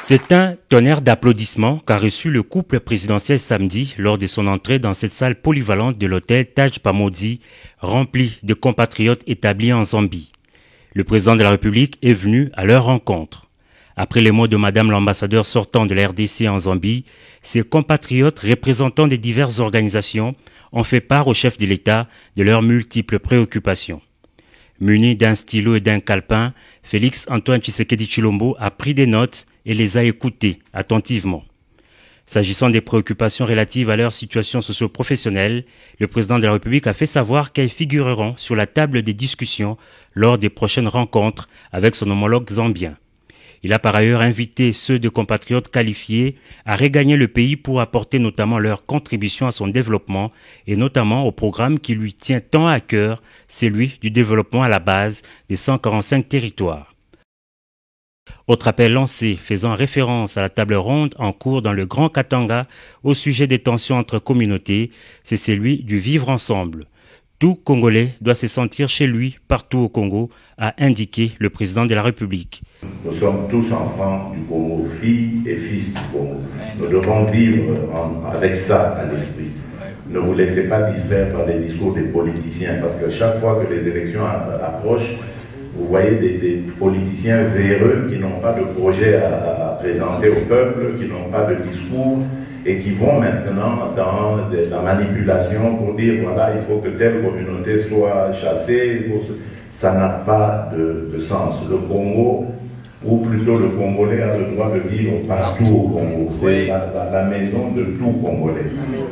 C'est un tonnerre d'applaudissements qu'a reçu le couple présidentiel samedi lors de son entrée dans cette salle polyvalente de l'hôtel Taj Pamodi, remplie de compatriotes établis en Zambie. Le président de la République est venu à leur rencontre. Après les mots de Madame l'ambassadeur sortant de la RDC en Zambie, ses compatriotes représentant des diverses organisations ont fait part au chef de l'État de leurs multiples préoccupations. Muni d'un stylo et d'un calepin, Félix Antoine Tshisekedi Tshilombo a pris des notes et les a écoutées attentivement. S'agissant des préoccupations relatives à leur situation socio-professionnelle, le président de la République a fait savoir qu'elles figureront sur la table des discussions lors des prochaines rencontres avec son homologue zambien. Il a par ailleurs invité ceux de compatriotes qualifiés à regagner le pays pour apporter notamment leur contribution à son développement et notamment au programme qui lui tient tant à cœur, celui du développement à la base des 145 territoires. Autre appel lancé faisant référence à la table ronde en cours dans le Grand Katanga au sujet des tensions entre communautés, c'est celui du vivre ensemble. Tout Congolais doit se sentir chez lui partout au Congo, a indiqué le président de la République. Nous sommes tous enfants du Congo, filles et fils du Congo. Nous devons vivre avec ça à l'esprit. Ne vous laissez pas distraire par les discours des politiciens, parce que chaque fois que les élections approchent, vous voyez des politiciens véreux qui n'ont pas de projet à présenter au peuple, qui n'ont pas de discours, et qui vont maintenant dans la manipulation pour dire voilà, il faut que telle communauté soit chassée. Ça n'a pas de sens. Le Congo, ou plutôt le Congolais, a le droit de vivre partout au Congo. C'est la maison de tout Congolais.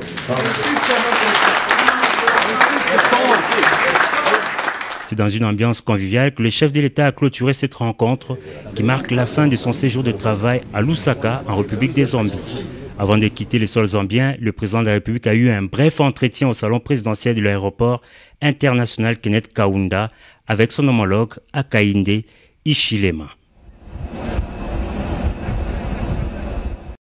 C'est dans une ambiance conviviale que le chef de l'État a clôturé cette rencontre qui marque la fin de son séjour de travail à Lusaka, en République des Zambie. Avant de quitter le sol zambien, le président de la République a eu un bref entretien au salon présidentiel de l'aéroport international Kenneth Kaunda avec son homologue Hakainde Hichilema.